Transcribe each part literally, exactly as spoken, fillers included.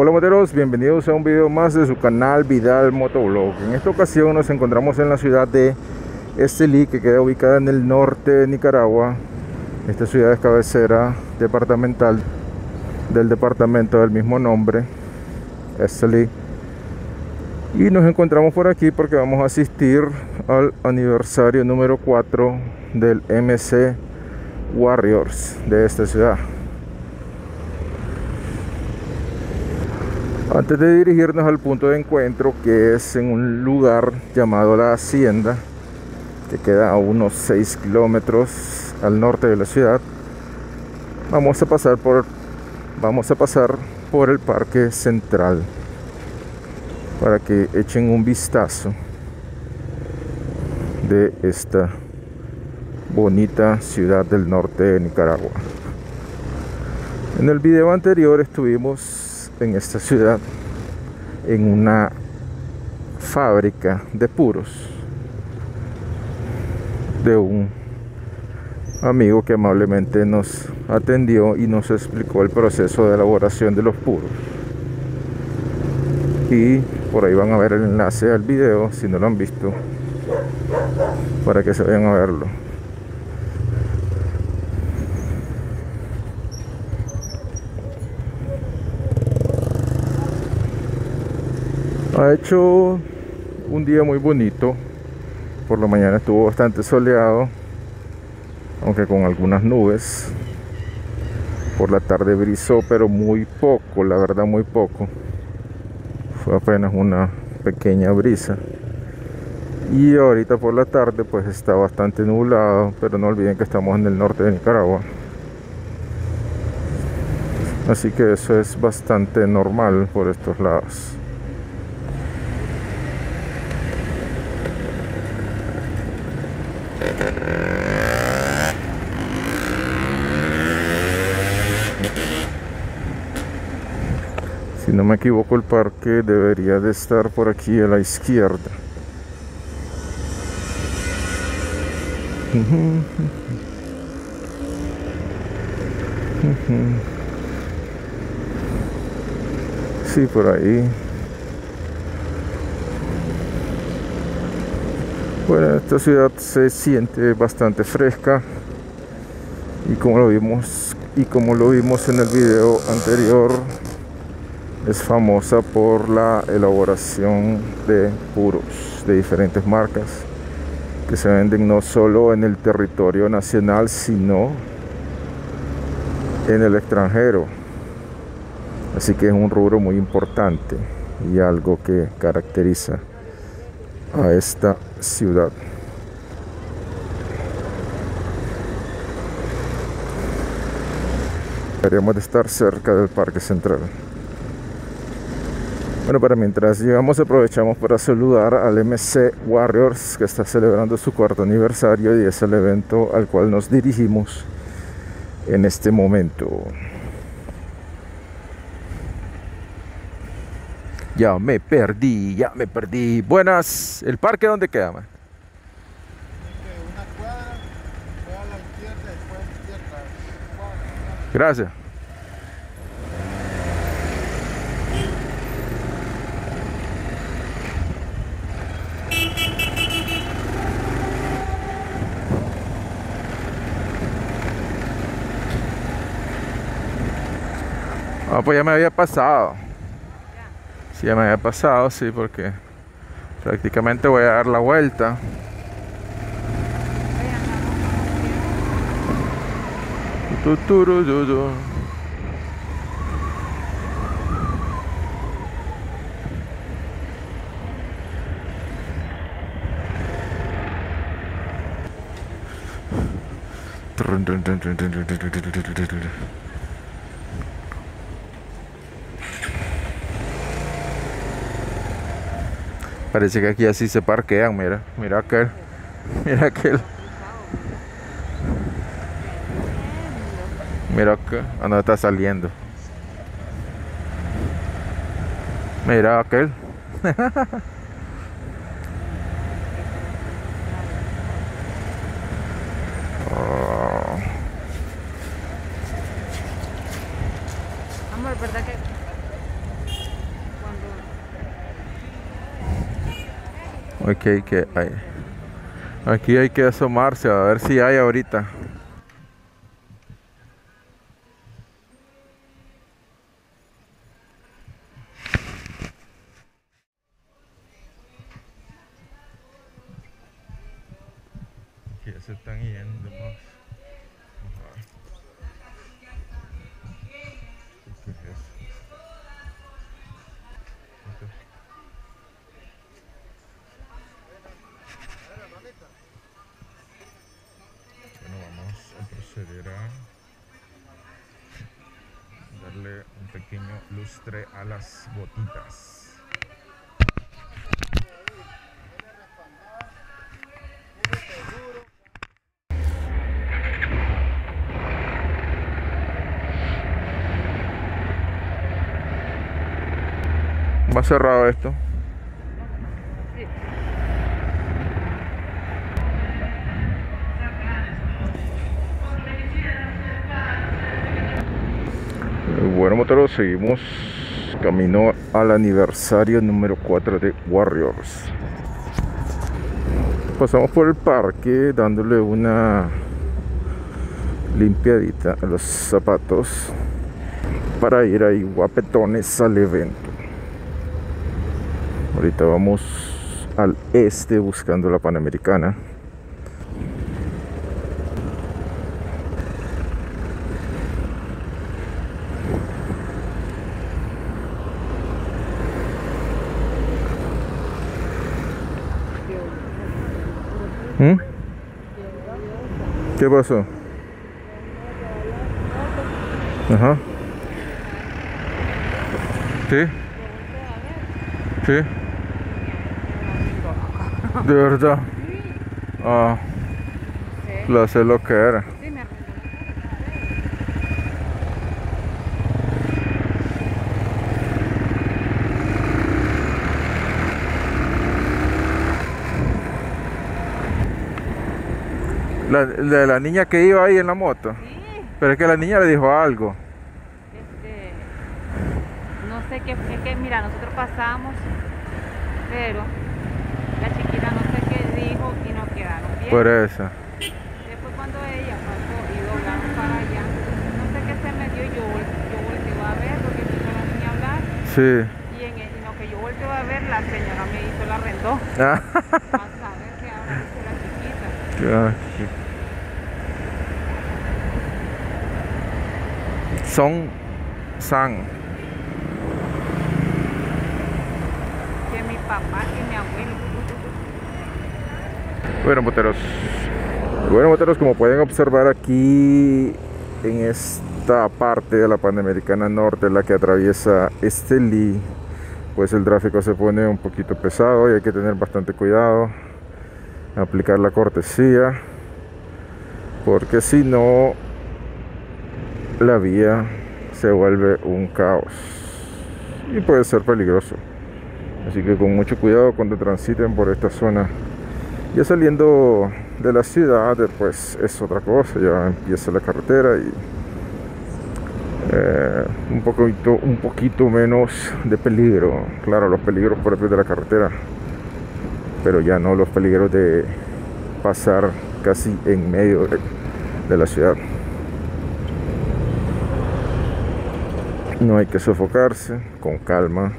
Hola moteros, bienvenidos a un video más de su canal Vidal Motovlog. En esta ocasión nos encontramos en la ciudad de Estelí, que queda ubicada en el norte de Nicaragua. Esta ciudad es cabecera departamental del departamento del mismo nombre, Estelí. Y nos encontramos por aquí porque vamos a asistir al aniversario número cuatro del M C Warriors de esta ciudad. Antes de dirigirnos al punto de encuentro, que es en un lugar llamado La Hacienda, que queda a unos seis kilómetros al norte de la ciudad, vamos a pasar por vamos a pasar por el Parque Central para que echen un vistazo de esta bonita ciudad del norte de Nicaragua. En el video anterior estuvimos en esta ciudad en una fábrica de puros de un amigo que amablemente nos atendió y nos explicó el proceso de elaboración de los puros. Y por ahí van a ver el enlace al video si no lo han visto, para que se vayan a verlo. Ha hecho un día muy bonito. Por la mañana estuvo bastante soleado, aunque con algunas nubes. Por la tarde brizó, pero muy poco, la verdad muy poco. Fue apenas una pequeña brisa. Y ahorita por la tarde pues está bastante nublado, pero no olviden que estamos en el norte de Nicaragua. Así que eso es bastante normal por estos lados. Si no me equivoco, el parque debería de estar por aquí a la izquierda. Sí, por ahí. Bueno, esta ciudad se siente bastante fresca, y como lo vimos y como lo vimos en el video anterior, es famosa por la elaboración de puros de diferentes marcas que se venden no solo en el territorio nacional, sino en el extranjero. Así que es un rubro muy importante y algo que caracteriza a esta ciudad. Deberíamos de estar cerca del Parque Central. Bueno, para mientras llegamos, aprovechamos para saludar al M C Warriors, que está celebrando su cuarto aniversario, y es el evento al cual nos dirigimos en este momento. Ya me perdí, ya me perdí. Buenas, ¿el parque dónde queda, man? Una cuadra, fue a la izquierda, después a la izquierda. Gracias. Ah, pues ya me había pasado. Sí, ya me había pasado, sí, porque prácticamente voy a dar la vuelta. Tuturududu. Parece que aquí así se parquean, mira, mira aquel, mira aquel. Mira aquel, ah, no está saliendo. Mira aquel. Oh. Amor, ¿verdad que Aquí hay que, hay, aquí hay que asomarse a ver si hay ahorita. Aquí ya se están yendo más. ¿Qué es eso? Bueno, vamos a proceder a darle un pequeño lustre a las gotitas. ¿Va cerrado esto? Sí. Bueno, moteros, seguimos camino al aniversario número cuatro de Warriors. Pasamos por el parque dándole una limpiadita a los zapatos para ir ahí guapetones al evento. Ahorita vamos al este buscando la Panamericana. ¿Mm? ¿Qué pasó? Ajá. ¿Sí? ¿Sí? ¿De verdad? Ah, lo sé lo que era. Sí, me arregló. La, de la niña que iba ahí en la moto. Sí, Pero es que la niña le dijo algo. este, no sé qué, es que mira, nosotros pasamos, pero la chiquita no sé qué dijo y nos quedaron bien. Por eso. Después cuando ella pasó y doblaron para allá, no sé qué se me dio y yo, vol- yo volteo a ver porque escucho a la niña hablar Sí. y en, el- en lo que yo volteo a ver, la señora me hizo la arrendó. Ah, A saber qué habrá dicho la chiquita. ah, sí. Son San. Que mi papá y mi abuelo. Bueno, moteros. Bueno, moteros, como pueden observar aquí en esta parte de la Panamericana Norte, la que atraviesa Estelí, pues el tráfico se pone un poquito pesado y hay que tener bastante cuidado, aplicar la cortesía, porque si no, la vía se vuelve un caos y puede ser peligroso. Así que con mucho cuidado cuando transiten por esta zona. Ya saliendo de la ciudad, pues es otra cosa, ya empieza la carretera y eh, un poquito, un poquito menos de peligro. Claro, los peligros propios de la carretera, pero ya no los peligros de pasar casi en medio de, de la ciudad. No hay que sofocarse, con calma,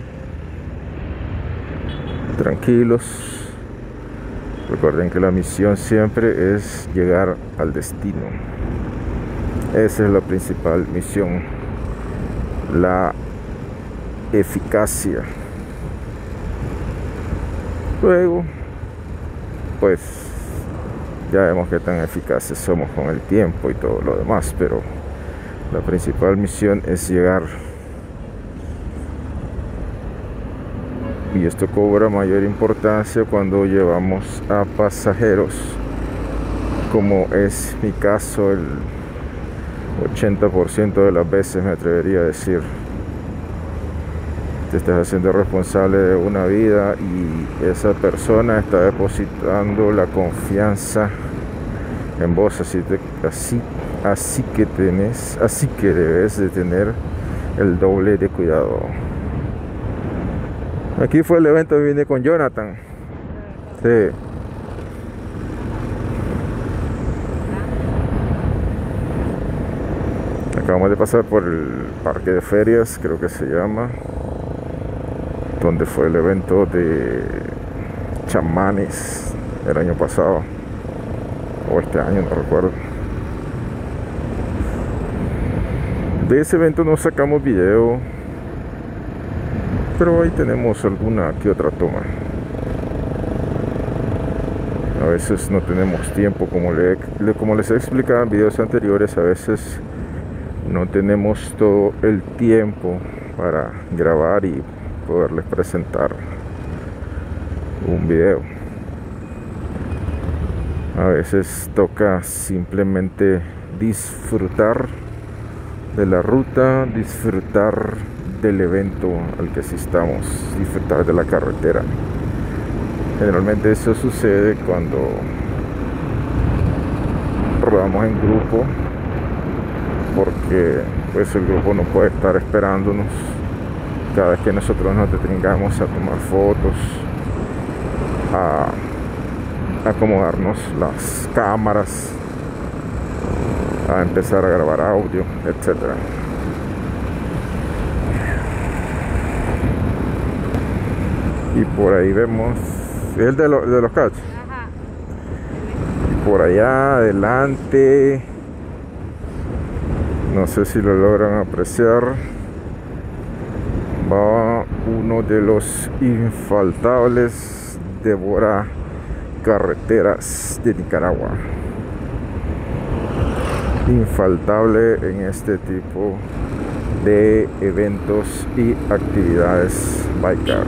tranquilos. Recuerden que la misión siempre es llegar al destino. Esa es la principal misión, la eficacia. Luego, pues, ya vemos qué tan eficaces somos con el tiempo y todo lo demás, pero la principal misión es llegar. Y esto cobra mayor importancia cuando llevamos a pasajeros, como es mi caso el ochenta por ciento de las veces, me atrevería a decir. Te estás haciendo responsable de una vida y esa persona está depositando la confianza en vos, así, te, así, así que tenés, así que debes de tener el doble de cuidado. Aquí fue el evento que vine con Jonathan. Sí. Acabamos de pasar por el parque de ferias, creo que se llama, donde fue el evento de chamanes el año pasado, o este año, no recuerdo. De ese evento no sacamos video, pero ahí tenemos alguna que otra toma. A veces no tenemos tiempo, como, le, como les he explicado en videos anteriores, a veces no tenemos todo el tiempo para grabar y poderles presentar un video. A veces toca simplemente disfrutar de la ruta, disfrutar del evento al que asistamos, disfrutar de la carretera. Generalmente eso sucede cuando rodamos en grupo, porque pues el grupo no puede estar esperándonos cada vez que nosotros nos detengamos a tomar fotos, a acomodarnos las cámaras, a empezar a grabar audio, etcétera. Y por ahí vemos el de, lo, de los cachos. Ajá. Y por allá adelante, no sé si lo logran apreciar, va uno de los infaltables Devora Carreteras de Nicaragua. Infaltable en este tipo de eventos y actividades biker.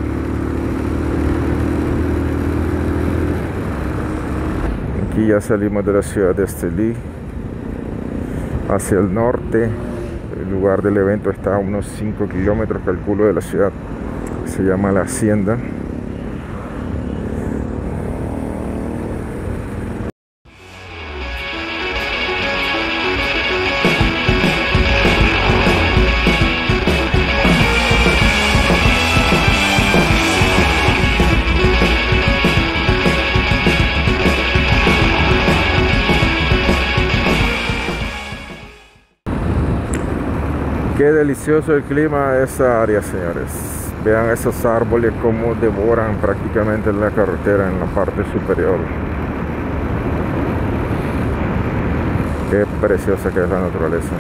Aquí ya salimos de la ciudad de Estelí hacia el norte. El lugar del evento está a unos cinco kilómetros, calculo, de la ciudad. Se llama La Hacienda. Qué delicioso el clima de esa área, señores. Vean esos árboles como devoran prácticamente la carretera en la parte superior. Qué preciosa que es la naturaleza.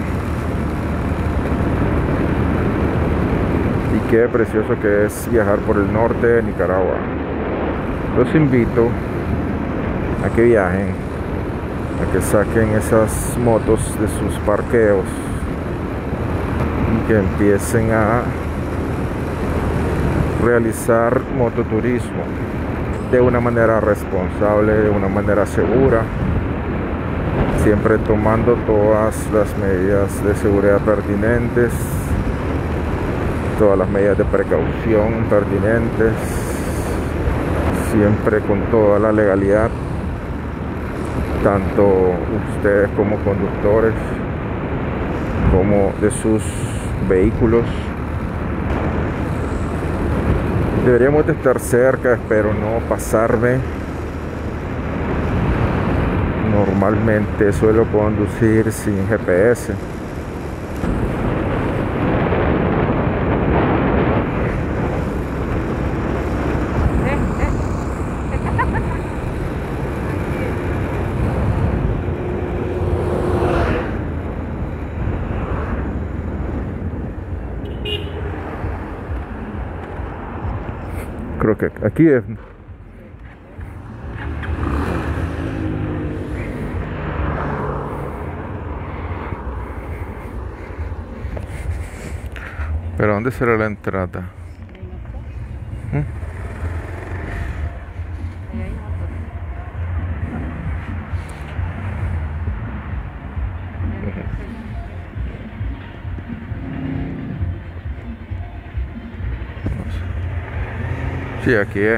Y qué precioso que es viajar por el norte de Nicaragua. Los invito a que viajen, a que saquen esas motos de sus parqueos, que empiecen a realizar mototurismo de una manera responsable, de una manera segura, siempre tomando todas las medidas de seguridad pertinentes, todas las medidas de precaución pertinentes, siempre con toda la legalidad, tanto ustedes como conductores, como de sus vehículos. Deberíamos de estar cerca, espero no pasarme. Normalmente suelo conducir sin G P S. Creo que aquí es. Pero ¿dónde será la entrada? ¿Mm? Sí, aquí es.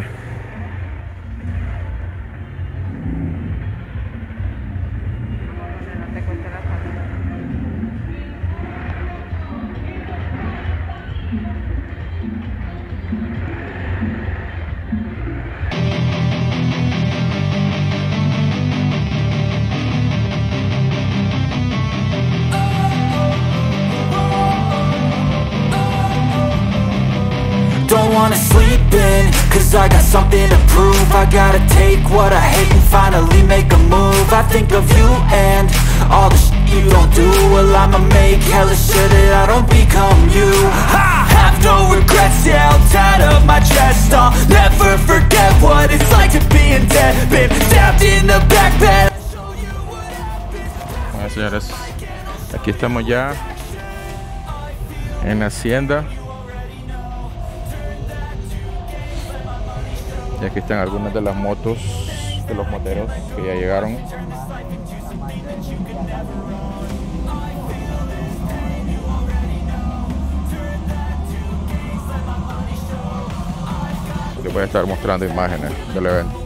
wanna sleep in, cause I got something to prove. I gotta take what I hate and finally make a move. I think of you and all the shit you don't do. Well, I'ma make hella sure that I don't become you. I have no regrets, yeah, I'll tie up my chest. I'll never forget what it's like to be in debt. Been stabbed in the back bed. Bueno, señores, aquí estamos ya en la hacienda. Y aquí están algunas de las motos de los moteros que ya llegaron. Les voy a estar mostrando imágenes del evento.